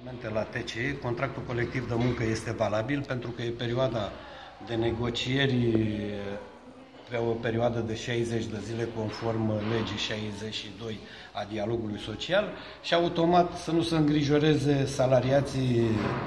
La TCE, contractul colectiv de muncă este valabil pentru că e perioada de negocieri pe o perioadă de 60 de zile conform legii 62 a dialogului social și automat să nu se îngrijoreze salariații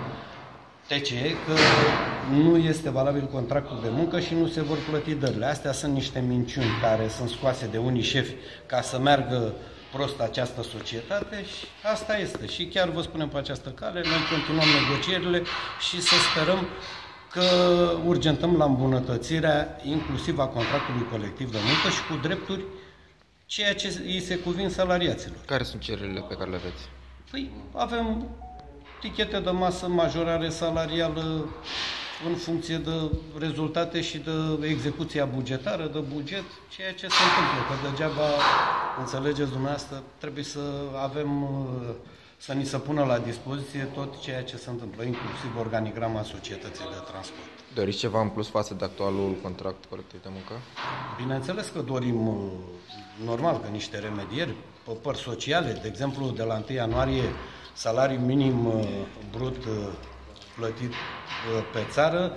TCE că nu este valabil contractul de muncă și nu se vor plăti dările. Astea sunt niște minciuni care sunt scoase de unii șefi ca să meargă prost această societate și asta este. Și chiar vă spunem pe această cale, noi continuăm negocierile și să sperăm că urgentăm la îmbunătățirea inclusiv a contractului colectiv de muncă și cu drepturi ceea ce îi se cuvin salariaților. Care sunt cererile pe care le aveți? Păi avem tichete de masă, majorare salarială în funcție de rezultate și de execuția bugetară, de buget, ceea ce se întâmplă, că degeaba, înțelegeți dumneavoastră, trebuie să avem, să ni se pună la dispoziție tot ceea ce se întâmplă, inclusiv organigrama societății de transport. Doriți ceva în plus față de actualul contract colectiv de muncă? Bineînțeles că dorim, normal, că niște remedieri pe părți sociale, de exemplu, de la 1 ianuarie, salariul minim brut plătit pe țară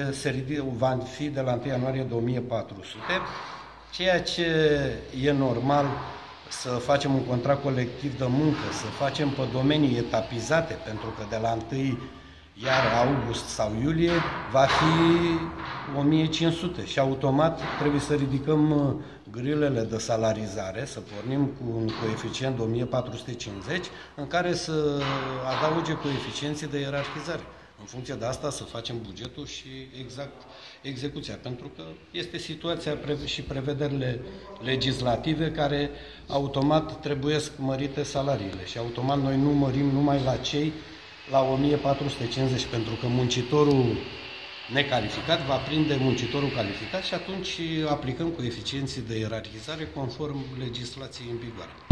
va fi de la 1 ianuarie 2400, ceea ce e normal să facem un contract colectiv de muncă, să facem pe domenii etapizate, pentru că de la 1 iar august sau iulie va fi 1500 și automat trebuie să ridicăm grilele de salarizare, să pornim cu un coeficient de 1450 în care să adauge coeficienții de ierarhizare. În funcție de asta să facem bugetul și exact execuția, pentru că este situația și prevederile legislative care automat trebuiesc mărite salariile și automat noi nu mărim numai la cei la 1450, pentru că muncitorul necalificat va prinde muncitorul calificat și atunci aplicăm coeficienții de ierarhizare conform legislației în vigoare.